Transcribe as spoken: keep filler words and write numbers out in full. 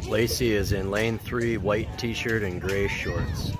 Lacey is in lane three, white t-shirt and gray shorts.